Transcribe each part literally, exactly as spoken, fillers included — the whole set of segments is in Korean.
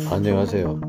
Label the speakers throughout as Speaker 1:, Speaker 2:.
Speaker 1: 안녕하세요.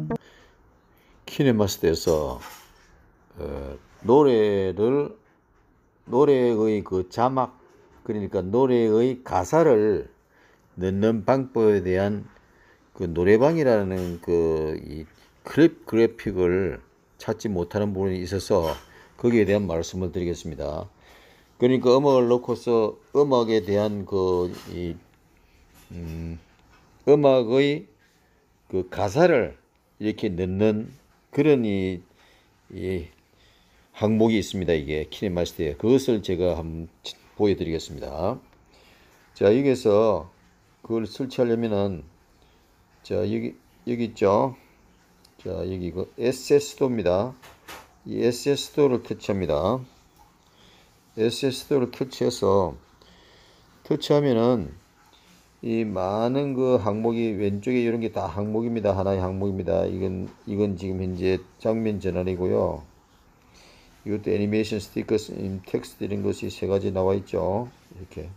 Speaker 1: 키네마스터에서 어, 노래를 노래의 그 자막, 그러니까 노래의 가사를 넣는 방법에 대한 그 노래방이라는 그이 클립 그래픽을 찾지 못하는 부분이 있어서 거기에 대한 말씀을 드리겠습니다. 그러니까 음악을 넣고서 음악에 대한 그이 음, 음악의 그 가사를 이렇게 넣는 그런 이, 이 항목이 있습니다. 이게 키네마스터에 그것을 제가 한번 보여드리겠습니다. 자, 여기서 그걸 설치하려면은 자, 여기 여기 있죠. 자, 여기 그 에스에스도입니다. 이 에스에스도를 터치합니다. 에스에스도를 터치해서 터치하면은 이 많은 그 항목이 왼쪽에 이런 게 다 항목입니다. 하나의 항목입니다. 이건 이건 지금 현재 장면 전환이고요. 이것도 애니메이션 스티커, 텍스트 이런 것이 세 가지 나와 있죠. 이렇게.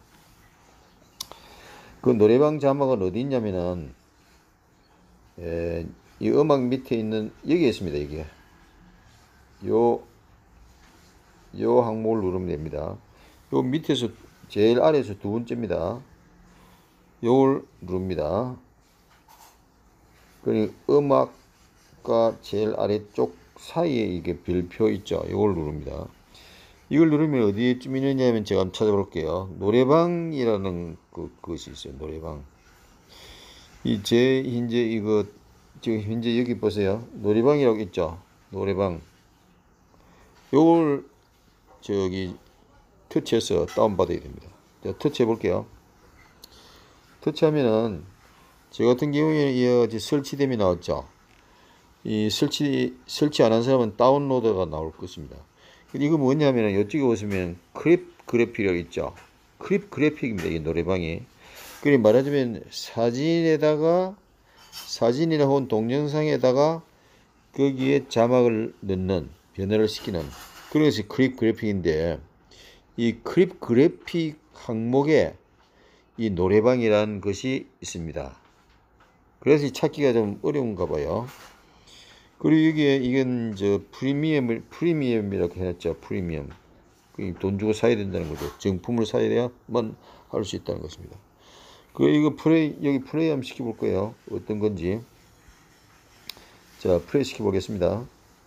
Speaker 1: 그 노래방 자막은 어디 있냐면은 에, 이 음악 밑에 있는 여기에 있습니다. 이게 요 요 항목을 누르면 됩니다. 요 밑에서 제일 아래에서 두 번째입니다. 요걸 누릅니다. 그리고 음악과 제일 아래쪽 사이에 이게 별표 있죠. 이걸 누릅니다. 이걸 누르면 어디에쯤 있느냐면 제가 한번 찾아볼게요. 노래방이라는 그, 것이 있어요. 노래방. 이 제 현재 이거 지금 현재 여기 보세요. 노래방이라고 있죠. 노래방. 요걸 저기 터치해서 다운받아야 됩니다. 자, 터치해 볼게요. 터치하면은 저 같은 경우에 이 설치됨이 나왔죠. 이 설치 설치 안 한 사람은 다운로드가 나올 것입니다. 이거 뭐냐면 이쪽에 보시면 클립 그래픽이라고 있죠. 클립 그래픽입니다. 이 노래방이. 그리 말하자면 사진에다가 사진이나 혹은 동영상에다가 거기에 자막을 넣는, 변화를 시키는 그런 것이 클립 그래픽인데, 이 클립 그래픽 항목에 이 노래방이라는 것이 있습니다. 그래서 찾기가 좀 어려운가 봐요. 그리고 여기에 이건 저 프리미엄 프리미엄이라고 해놨죠. 프리미엄. 돈 주고 사야 된다는 거죠. 정품을 사야만 할 수 있다는 것입니다. 그 이거 플레이 여기 플레이 한번 시켜볼 거예요. 어떤 건지. 자, 플레이 시켜 보겠습니다.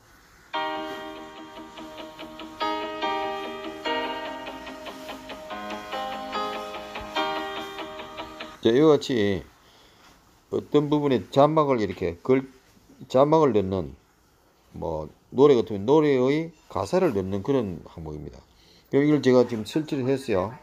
Speaker 1: 자, 이와 같이 어떤 부분에 자막을 이렇게 걸 자막을 넣는, 뭐 노래 같으면 노래의 가사를 넣는 그런 항목입니다. 그럼 이걸 제가 지금 설치를 했어요.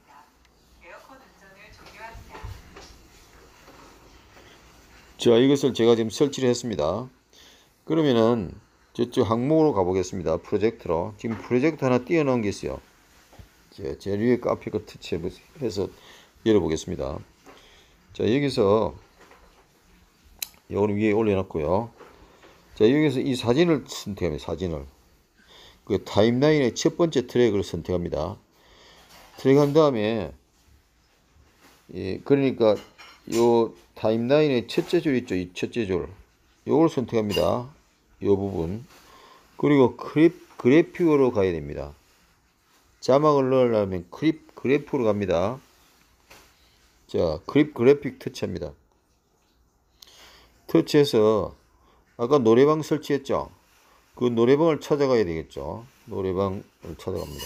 Speaker 1: 자, 이것을 제가 지금 설치를 했습니다. 그러면은 저쪽 항목으로 가보겠습니다. 프로젝트로. 지금 프로젝트 하나 띄워놓은 게 있어요. 제일 위에 카피가 터치해서 열어보겠습니다. 자, 여기서 이거는 위에 올려놨고요. 자, 여기서 이 사진을 선택합니다. 사진을. 그 타임라인의 첫 번째 트랙을 선택합니다. 트랙한 다음에, 예, 그러니까 요 타임라인의 첫째 줄 있죠. 이 첫째 줄. 요걸 선택합니다. 요 부분. 그리고 클립 그래픽으로 가야 됩니다. 자막을 넣으려면 클립 그래픽으로 갑니다. 자, 클립 그래픽 터치합니다. 터치해서 아까 노래방 설치했죠. 그 노래방을 찾아가야 되겠죠. 노래방을 찾아갑니다.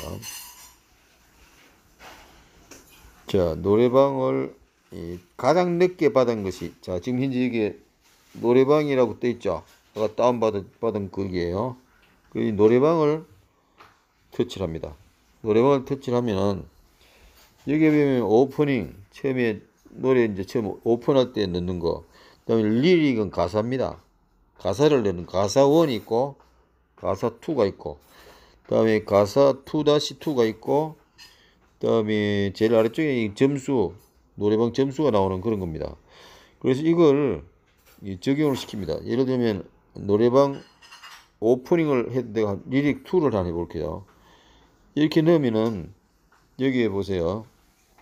Speaker 1: 자, 노래방을 가장 늦게 받은 것이, 자, 지금 현재 이게 노래방이라고 떠 있죠. 아까 다운받은 받은 거기에요. 그 노래방을 터치를 합니다. 노래방을 터치를 하면은 여기에 보면 오프닝, 처음에 노래 이제 처음 오픈할 때 넣는 거, 그 다음에 리릭은 가사입니다. 가사를 넣는 가사 일이 있고 가사 이가 있고, 그 다음에 가사 이 이가 있고, 그 다음에 제일 아래쪽에 점수, 노래방 점수가 나오는 그런 겁니다. 그래서 이걸 적용을 시킵니다. 예를 들면 노래방 오프닝을 해도 내가 리릭 이를 한 해볼게요. 이렇게 넣으면은 여기에 보세요.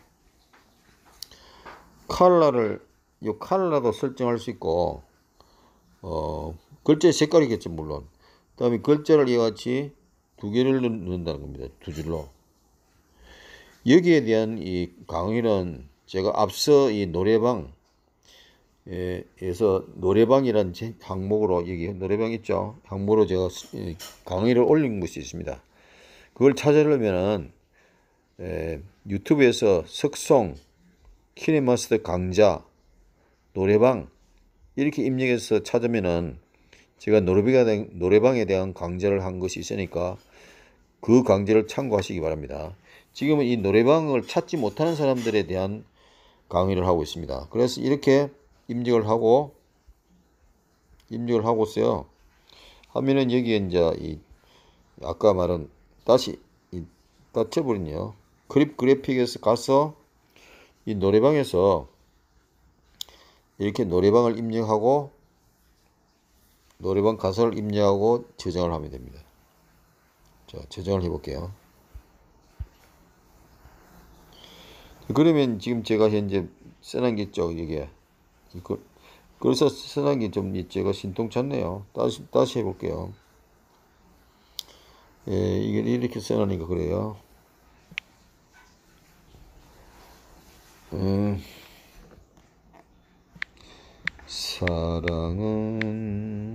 Speaker 1: 컬러를, 요 컬러도 설정할 수 있고, 어, 글자 색깔이겠죠, 물론. 그 다음에 글자를 이와 같이 두 개를 넣는다는 겁니다. 두 줄로. 여기에 대한 이 강의는 제가 앞서 이 노래방, 에서 노래방이라는 항목으로, 여기 노래방 있죠? 항목으로 제가 강의를 올린 것이 있습니다. 그걸 찾으려면은 에, 유튜브에서 석송, 키네마스터 강좌, 노래방 이렇게 입력해서 찾으면은 제가 노래방에 대한, 노래방에 대한 강좌를 한 것이 있으니까 그 강좌를 참고하시기 바랍니다. 지금은 이 노래방을 찾지 못하는 사람들에 대한 강의를 하고 있습니다. 그래서 이렇게 입력을 하고 입력을 하고서요 하면은 여기에 이제 이 아까 말한 다시 이 닫혀버리네요. 크립 그래픽에서 가서 이 노래방에서 이렇게 노래방을 입력하고 노래방 가사를 입력하고 저장을 하면 됩니다. 자, 저장을 해볼게요. 그러면 지금 제가 현재 써놓은 게 있죠, 이게. 이거, 그래서 써놓은 게 좀 제가 신통찮네요. 다시, 다시 해볼게요. 예, 이게 이렇게 써놓으니까 그래요. 음, 사랑은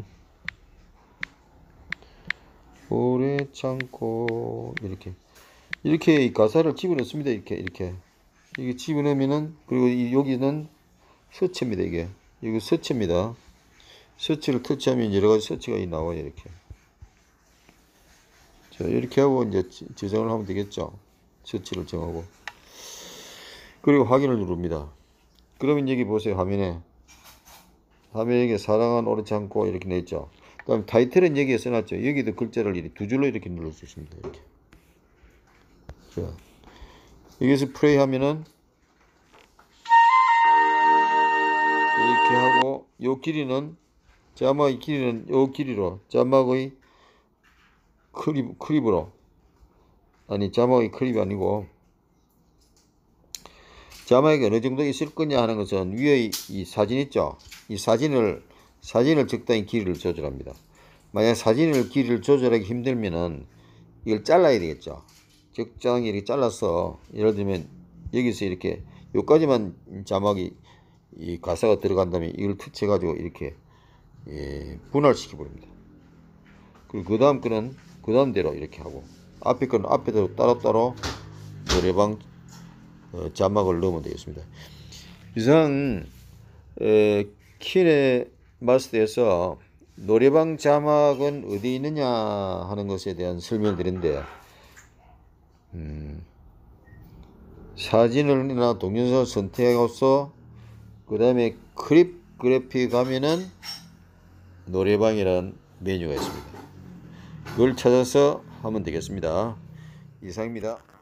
Speaker 1: 오래 참고, 이렇게. 이렇게 가사를 집어넣습니다. 이렇게, 이렇게. 이게 집어넣으면은, 그리고 이, 여기는 서체입니다. 이게 이거 서체입니다. 서체를 터치하면 여러가지 서체가 나와요. 이렇게. 자, 이렇게 하고 이제 저장을 하면 되겠죠. 서체를 정하고 그리고 확인을 누릅니다. 그러면 여기 보세요. 화면에 화면에 사랑은 오래 참고 이렇게 냈죠. 그 다음 타이틀은 여기에 써놨죠. 여기도 글자를 이렇게 두 줄로 이렇게 눌러 주십니다. 이렇게. 자, 여기서 플레이 하면은 이렇게 하고 요 길이는 자막의 길이는 요 길이로 자막의 크립, 크립으로 아니 자막의 크립이 아니고 자막이 어느 정도 있을 거냐 하는 것은 위에 이 사진 있죠. 이 사진을 사진을 적당히 길이를 조절합니다. 만약 사진을 길이를 조절하기 힘들면은 이걸 잘라야 되겠죠. 적당히 이렇게 잘라서 예를 들면 여기서 이렇게 요까지만 자막이 이 가사가 들어간다면 이걸 터치해 가지고 이렇게 예, 분할시켜 버립니다. 그리고 그 다음 거는 그 다음대로 이렇게 하고 앞에 거는 앞에대로 따로따로 노래방 어, 자막을 넣으면 되겠습니다. 이상 키네마스터에서 노래방 자막은 어디 있느냐 하는 것에 대한 설명을 드렸는데 음, 사진을나 동영상을 선택해서 그 다음에 크립 그래픽 가면은 노래방이라는 메뉴가 있습니다. 그걸 찾아서 하면 되겠습니다. 이상입니다.